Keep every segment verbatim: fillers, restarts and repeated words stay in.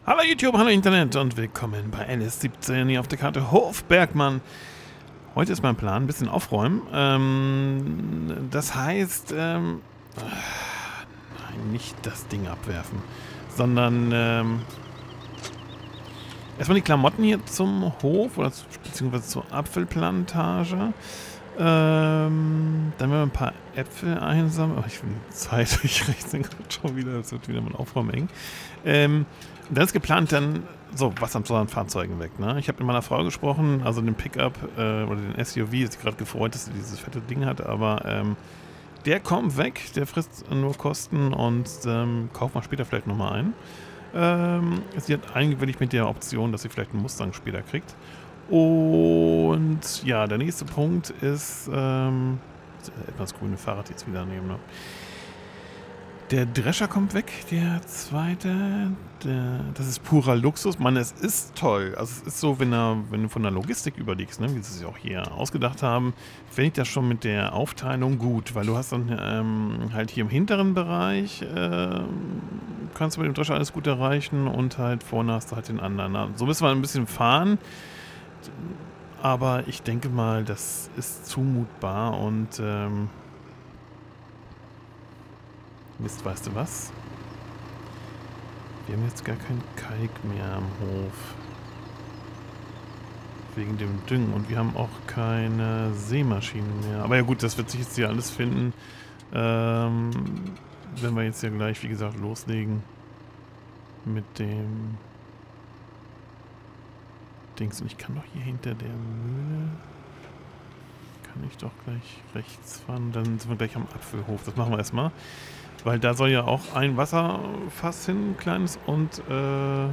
Hallo YouTube, hallo Internet und willkommen bei L S siebzehn hier auf der Karte Hofbergmann. Heute ist mein Plan, ein bisschen aufräumen. Ähm, das heißt, ähm, äh, nein, nicht das Ding abwerfen, sondern ähm, erstmal die Klamotten hier zum Hof oder zu, beziehungsweise zur Apfelplantage. Ähm, dann werden wir ein paar Äpfel einsammeln. Oh, ich bin Zeit, ich rechne gerade schon wieder, das wird wieder mal Aufräumen eng. Ähm, und dann ist geplant, dann so, was an so an Fahrzeugen weg, ne? Ich habe mit meiner Frau gesprochen, also den Pickup äh, oder den S U V, ist gerade gefreut, dass sie dieses fette Ding hat, aber ähm, der kommt weg, der frisst nur Kosten und ähm, kauft man später vielleicht nochmal ein. Ähm, sie hat eigentlich mit der Option, dass sie vielleicht einen Mustang später kriegt. Und ja, der nächste Punkt ist, ähm, etwas grüne Fahrrad jetzt wieder nehmen, ne? Der Drescher kommt weg, der zweite, der, das ist purer Luxus. Man, es ist toll. Also es ist so, wenn, er, wenn du von der Logistik überlegst, ne, wie sie es auch hier ausgedacht haben, finde ich das schon mit der Aufteilung gut, weil du hast dann ähm, halt hier im hinteren Bereich, äh, kannst du mit dem Drescher alles gut erreichen und halt vorne hast du halt den anderen. Na, so müssen wir ein bisschen fahren, aber ich denke mal, das ist zumutbar und ähm, Mist, weißt du was? Wir haben jetzt gar keinen Kalk mehr am Hof. Wegen dem Düngen. Und wir haben auch keine Sämaschinen mehr. Aber ja gut, das wird sich jetzt hier alles finden. Ähm, wenn wir jetzt ja gleich, wie gesagt, loslegen. Mit dem Dings. Und ich kann doch hier hinter der Mühle... Kann ich doch gleich rechts fahren. Dann sind wir gleich am Apfelhof. Das machen wir erstmal. Weil da soll ja auch ein Wasserfass hin, ein kleines, und äh,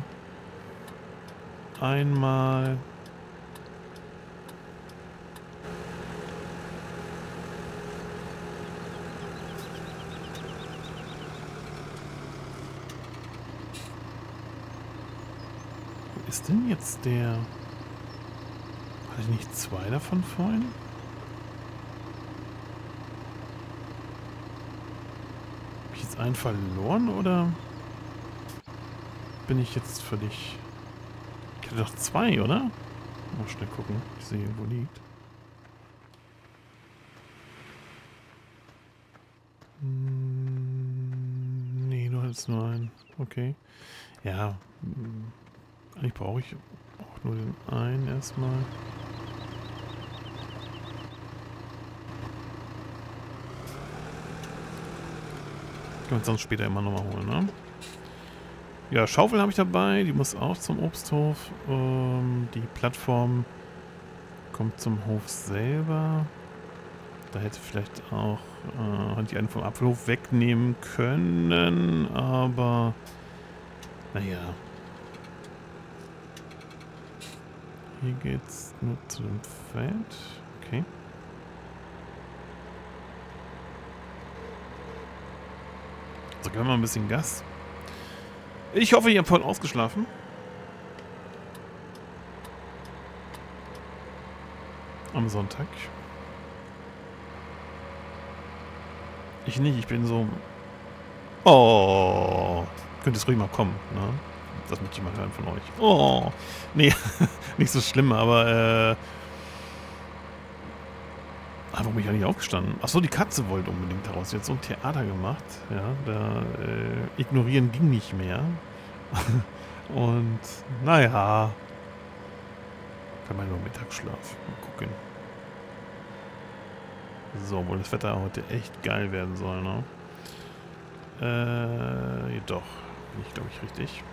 einmal wo ist denn jetzt der? Hatte ich nicht zwei davon vorhin? Einen verloren oder bin ich jetzt völlig... Ich hatte doch zwei, oder? Mal schnell gucken. Ich sehe, wo liegt. Hm, nee, du hattest nur einen. Okay. Ja. Eigentlich brauche ich auch nur den einen erstmal. Können wir uns sonst später immer nochmal holen, ne? Ja, Schaufel habe ich dabei, die muss auch zum Obsthof. Ähm, die Plattform kommt zum Hof selber. Da hätte vielleicht auch äh, die einen vom Apfelhof wegnehmen können, aber naja. Hier geht's nur zu dem Feld. Okay. So, geben wir mal ein bisschen Gas. Ich hoffe, ihr habt voll ausgeschlafen. Am Sonntag. Ich nicht, ich bin so... Oh, könnte es ruhig mal kommen, ne? Das möchte ich mal hören von euch. Oh, nee, nicht so schlimm, aber äh... Ah, warum bin ich eigentlich aufgestanden? Achso, die Katze wollte unbedingt daraus. Sie hat so ein Theater gemacht. Ja, da äh, ignorieren ging nicht mehr. Und naja. Kann man nur Mittagsschlaf. Mal gucken. So, obwohl das Wetter heute echt geil werden soll, ne? Äh, doch. Nicht, glaube ich, richtig.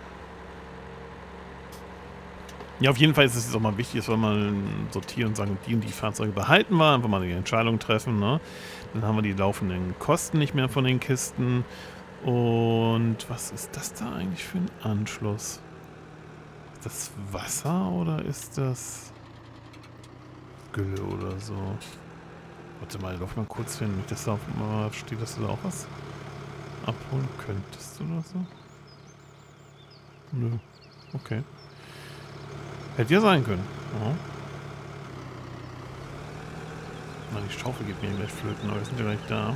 Ja, auf jeden Fall ist es jetzt auch mal wichtig, dass wir mal sortieren und sagen, die und die Fahrzeuge behalten wir, einfach mal die Entscheidung treffen, ne? Dann haben wir die laufenden Kosten nicht mehr von den Kisten. Und was ist das da eigentlich für ein Anschluss? Ist das Wasser oder ist das Gülle oder so? Warte mal, lauf mal kurz hin, nicht, dass da auf mal steht, dass du da auch was abholen könntest oder so? Nö, okay. Hätte ja sein können. Ja. Na, die Schaufel geht mir gleich flöten, aber wir sind ja gleich da.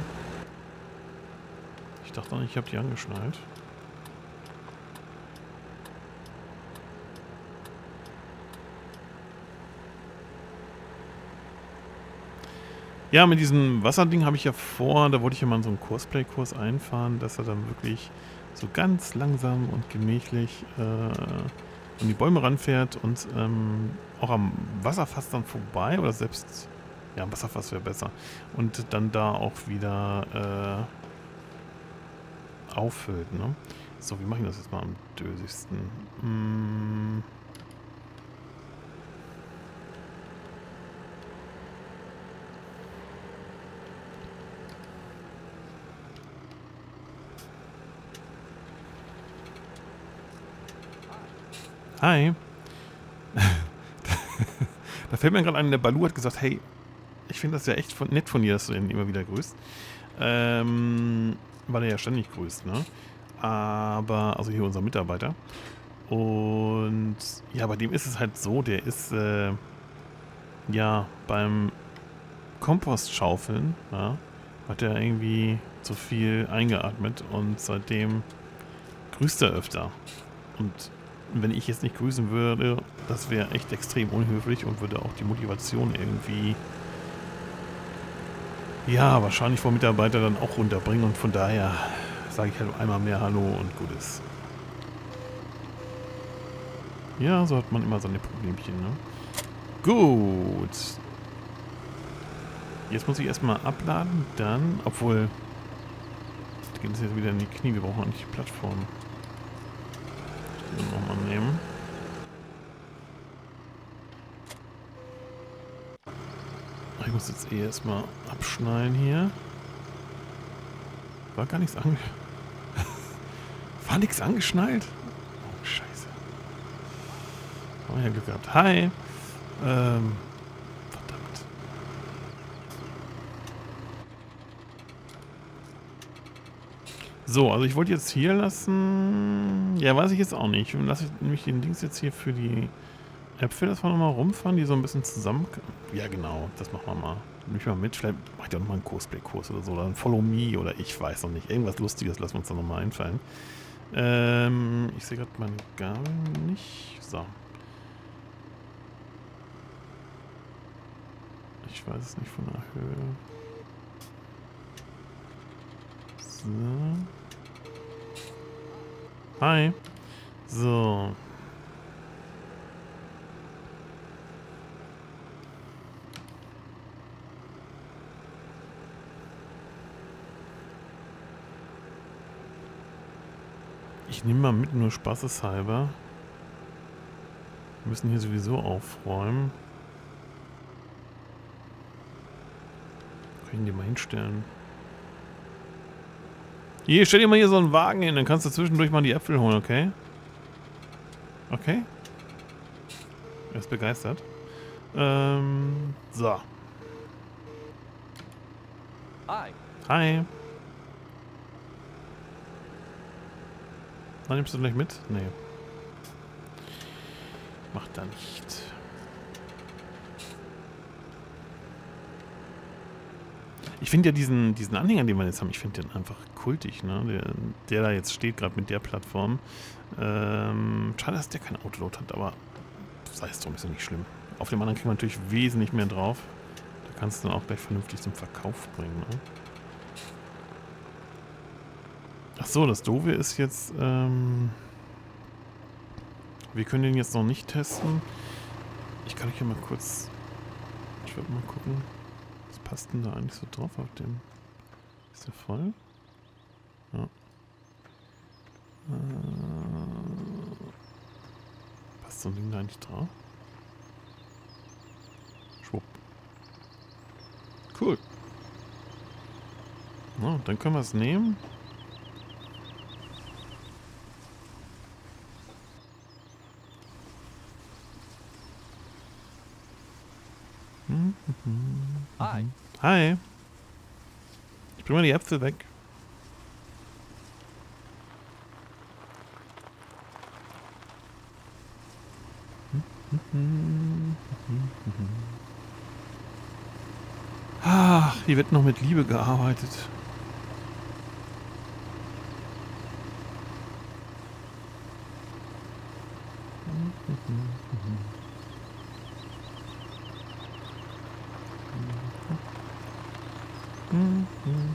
Ich dachte noch, ich habe die angeschnallt. Ja, mit diesem Wasserding habe ich ja vor, da wollte ich ja mal so einen Cosplay-Kurs einfahren, dass er dann wirklich so ganz langsam und gemächlich äh, an die Bäume ranfährt und ähm, auch am Wasserfass dann vorbei oder selbst, ja, am Wasserfass wäre besser und dann da auch wieder äh, auffüllt, ne? So, wie mache ich das jetzt mal am dösigsten? Hm. Hi. Da fällt mir gerade ein, der Balu hat gesagt, hey, ich finde das ja echt von, nett von dir, dass du ihn immer wieder grüßt. Ähm, weil er ja ständig grüßt, ne? Aber, also hier unser Mitarbeiter. Und ja, bei dem ist es halt so, der ist äh, ja beim Kompostschaufeln, ja, hat er irgendwie zu viel eingeatmet und seitdem grüßt er öfter. Und wenn ich jetzt nicht grüßen würde, das wäre echt extrem unhöflich und würde auch die Motivation irgendwie, ja, wahrscheinlich vom Mitarbeiter dann auch runterbringen. Und von daher sage ich halt einmal mehr Hallo und gut ist. Ja, so hat man immer seine Problemchen, ne? Gut. Jetzt muss ich erstmal abladen, dann, obwohl, jetzt geht es jetzt wieder in die Knie, wir brauchen auch nicht die Plattform. Den nochmal nehmen. Ich muss jetzt eh erstmal abschneiden hier. War gar nichts ange... War nichts angeschnallt? Oh, scheiße. Haben wir ja Glück gehabt. Hi! Ähm... Verdammt. So, also ich wollte jetzt hier lassen... Ja, weiß ich jetzt auch nicht. Lasse ich nämlich den Dings jetzt hier für die Äpfel, dass wir nochmal rumfahren, die so ein bisschen zusammen... Ja, genau. Das machen wir mal. Nimm mich mal mit. Vielleicht mache ich auch nochmal einen Cosplay-Kurs oder so. Oder ein Follow Me oder ich weiß noch nicht. Irgendwas Lustiges lassen wir uns da nochmal einfallen. Ähm, ich sehe gerade meine Gabel nicht. So. Ich weiß es nicht von der Höhe. So. Hi. So. Ich nehme mal mit, nur spaßeshalber. Wir müssen hier sowieso aufräumen. Können die mal hinstellen. Hier, stell dir mal hier so einen Wagen hin, dann kannst du zwischendurch mal die Äpfel holen, okay? Okay? Er ist begeistert. Ähm, so. Hi. Hi. Dann nimmst du gleich mit? Nee. Macht er nicht. Ich finde ja diesen, diesen Anhänger, den wir jetzt haben, ich finde den einfach kultig, ne? Der, der da jetzt steht, gerade mit der Plattform. Ähm, schade, dass der kein Autoload hat, aber sei es drum, ist ja nicht schlimm. Auf dem anderen kriegt man natürlich wesentlich mehr drauf. Da kannst du dann auch gleich vernünftig zum Verkauf bringen, ne? Ach so, das Doofe ist jetzt, ähm, wir können den jetzt noch nicht testen. Ich kann euch hier mal kurz, ich werde mal gucken, was passt denn da eigentlich so drauf auf dem, ist der voll? Ja. Äh, passt so ein Ding da eigentlich drauf? Schwupp. Cool. Na, dann können wir es nehmen. Hi. Hi. Ich bring mal die Äpfel weg. Ach, hier wird noch mit Liebe gearbeitet.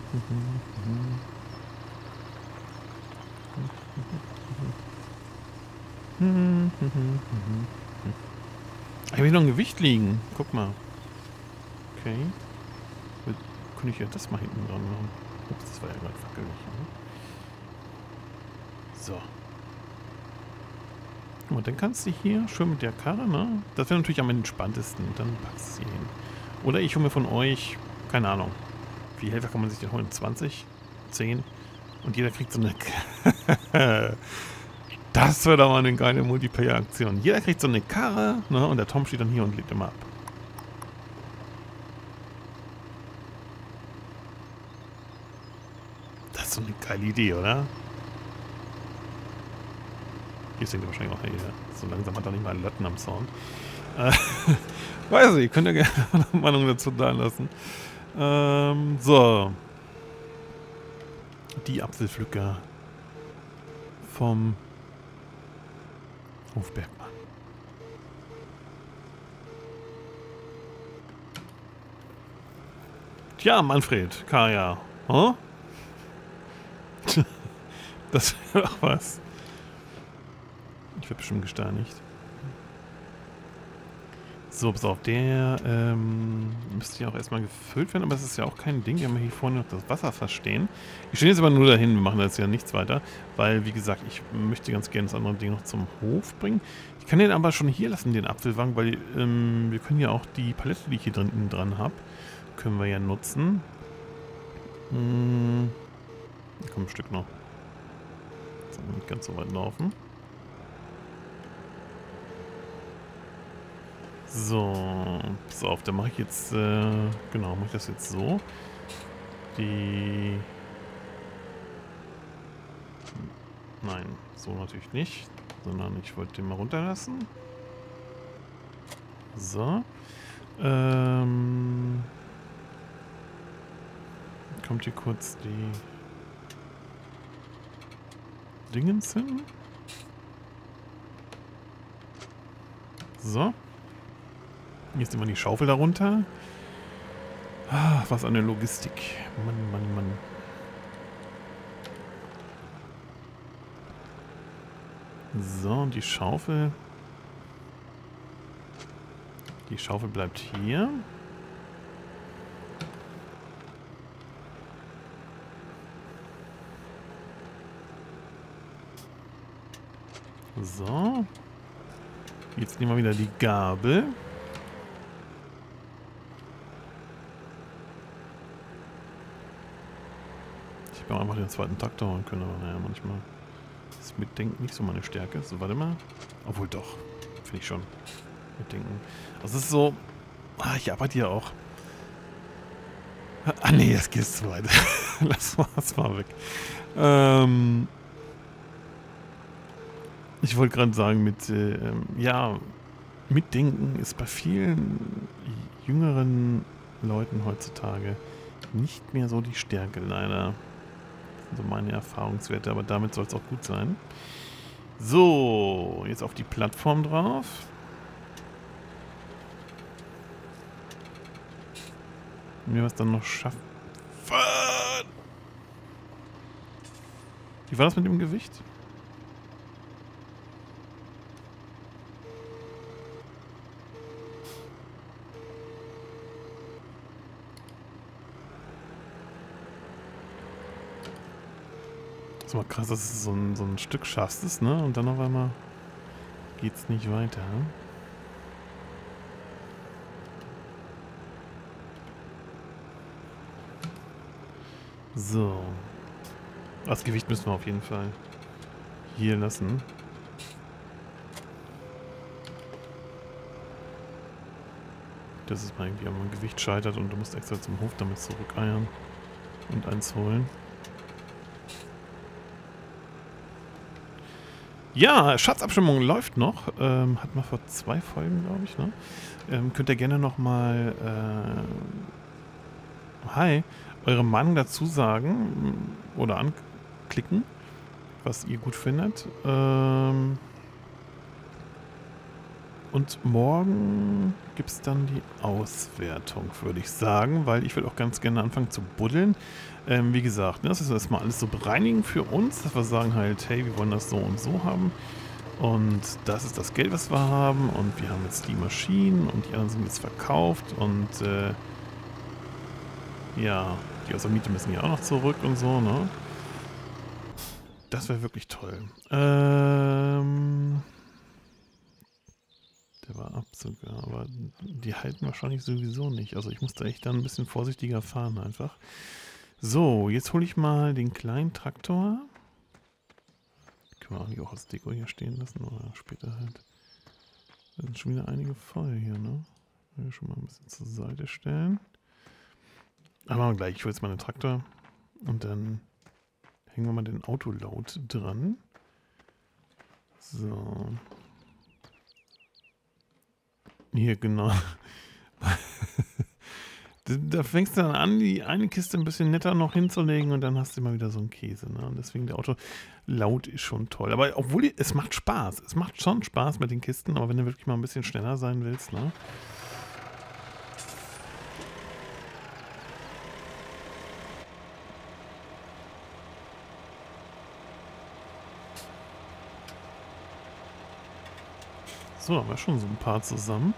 Habe ich noch ein Gewicht liegen? Guck mal. Okay. Könnte ich ja das mal hinten dran machen. Ups, das war ja gerade wackelig. Ne? So. Guck mal, dann kannst du hier schön mit der Karre, ne? Das wäre natürlich am entspanntesten. Dann packst du sie hin. Oder ich hole mir von euch, keine Ahnung, wie viel Helfer kann man sich denn holen? zwanzig? zehn? Und jeder kriegt so eine... Das wäre doch mal eine geile Multiplayer-Aktion. Jeder kriegt so eine Karre, ne? Und der Tom steht dann hier und legt immer ab. Das ist so eine geile Idee, oder? Hier sind wahrscheinlich auch, hey, so langsam hat er nicht mal Latten am Sound. Äh, weiß ich, könnt ihr gerne eine Meinung dazu da lassen. Ähm, so. Die Apfelpflücker vom Hofbergmann. Tja, Manfred, Kaya. Huh? Das wäre doch was. Ich werde bestimmt gesteinigt. So, pass auf, der ähm, müsste ja auch erstmal gefüllt werden, aber es ist ja auch kein Ding. Wir haben hier vorne noch das Wasserfass stehen. Ich stehe jetzt aber nur dahin, wir machen jetzt ja nichts weiter, weil, wie gesagt, ich möchte ganz gerne das andere Ding noch zum Hof bringen. Ich kann den aber schon hier lassen, den Apfelwagen, weil ähm, wir können ja auch die Palette, die ich hier drin dran habe, können wir ja nutzen. Hm, da kommt ein Stück noch. Jetzt haben wir nicht ganz so weit laufen. So, pass auf, dann mache ich jetzt, äh, genau, mache ich das jetzt so. Die... Nein, so natürlich nicht, sondern ich wollte den mal runterlassen. So. Ähm... Kommt hier kurz die Dingens hin. So. Jetzt immer die Schaufel darunter. Ah, was eine Logistik. Mann, Mann, Mann. So, und die Schaufel. Die Schaufel bleibt hier. So. Jetzt nehmen wir wieder die Gabel. Ich hätte einfach den zweiten Traktor holen können, aber naja, manchmal ist Mitdenken nicht so meine Stärke. So, warte mal. Obwohl doch, finde ich schon. Mitdenken. Also es ist so... Ah, ich arbeite hier auch. Ah nee, das geht zu weit. Lass mal, lass mal weg. Ähm... Ich wollte gerade sagen, mit, äh, ja, Mitdenken ist bei vielen jüngeren Leuten heutzutage nicht mehr so die Stärke, leider. Das sind so meine Erfahrungswerte, aber damit soll es auch gut sein. So, jetzt auf die Plattform drauf. Wenn wir was dann noch schaffen. Wie war das mit dem Gewicht? Das ist mal krass, dass du so ein, so ein Stück schaffst es, ne? Und dann auf einmal geht's nicht weiter. So. Das Gewicht müssen wir auf jeden Fall hier lassen. Das ist mal irgendwie, wenn man Gewicht scheitert und du musst extra zum Hof damit zurückeiern und eins holen. Ja, Schatzabstimmung läuft noch. Ähm, hat man vor zwei Folgen, glaube ich, ne? Ähm, könnt ihr gerne nochmal äh, hi, eure Meinung dazu sagen oder anklicken, was ihr gut findet. Ähm, Und morgen gibt es dann die Auswertung, würde ich sagen, weil ich will auch ganz gerne anfangen zu buddeln. Ähm, wie gesagt, ne, das ist erstmal alles so bereinigen für uns, dass wir sagen halt, hey, wir wollen das so und so haben. Und das ist das Geld, was wir haben. Und wir haben jetzt die Maschinen und die anderen sind jetzt verkauft. Und äh, ja, die aus der Miete müssen ja auch noch zurück und so, ne? Das wäre wirklich toll. Ähm... Der war ab sogar, aber die halten wahrscheinlich sowieso nicht. Also ich muss da echt dann ein bisschen vorsichtiger fahren einfach. So, jetzt hole ich mal den kleinen Traktor. Können wir auch nicht auch als Deko hier stehen lassen oder später halt. Da sind schon wieder einige voll hier, ne? Will ich schon mal ein bisschen zur Seite stellen. Aber machen wir gleich, ich hole jetzt mal den Traktor und dann hängen wir mal den Autoload dran. So. Hier, genau. Da fängst du dann an, die eine Kiste ein bisschen netter noch hinzulegen und dann hast du immer wieder so einen Käse. Ne? Und deswegen der Auto laut ist schon toll. Aber obwohl, die, es macht Spaß. Es macht schon Spaß mit den Kisten, aber wenn du wirklich mal ein bisschen schneller sein willst, ne? So, haben wir schon so ein paar zusammen.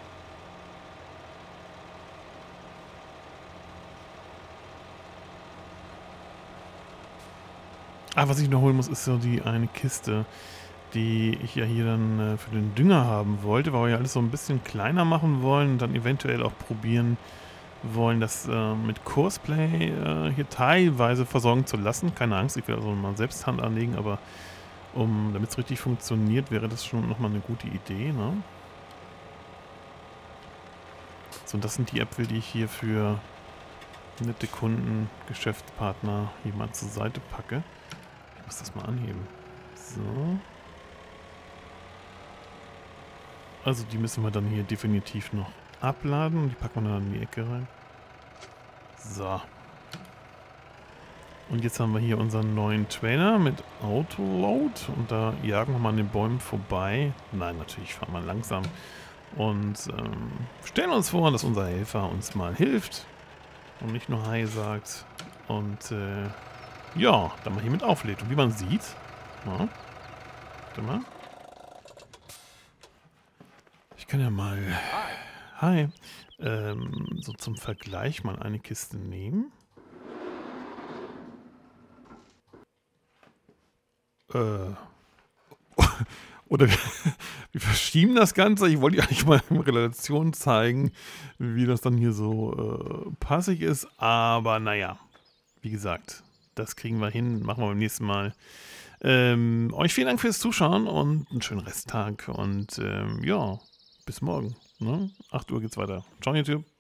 Ah, was ich noch holen muss, ist so die eine Kiste, die ich ja hier dann äh, für den Dünger haben wollte, weil wir ja alles so ein bisschen kleiner machen wollen und dann eventuell auch probieren wollen, das äh, mit Courseplay äh, hier teilweise versorgen zu lassen. Keine Angst, ich will also mal selbst Hand anlegen, aber um, damit es richtig funktioniert, wäre das schon nochmal eine gute Idee, ne? So, und das sind die Äpfel, die ich hier für nette Kunden, Geschäftspartner jemand zur Seite packe. Ich muss das mal anheben. So. Also die müssen wir dann hier definitiv noch abladen und die packen wir dann in die Ecke rein. So. Und jetzt haben wir hier unseren neuen Trailer mit Autoload und da jagen wir mal an den Bäumen vorbei. Nein, natürlich fahren wir langsam und ähm, stellen uns vor, dass unser Helfer uns mal hilft und nicht nur Hi sagt und äh, ja, dann mal hier mit auflädt. Und wie man sieht, ja, warte mal. Ich kann ja mal, hi, ähm, so zum Vergleich mal eine Kiste nehmen. Äh, oder wir, wir verschieben das Ganze. Ich wollte ja eigentlich mal in Relation zeigen, wie das dann hier so äh, passig ist. Aber naja, wie gesagt, das kriegen wir hin. Machen wir beim nächsten Mal. Ähm, euch vielen Dank fürs Zuschauen und einen schönen Resttag. Und ähm, ja, bis morgen. Ne? acht Uhr geht's weiter. Ciao, YouTube.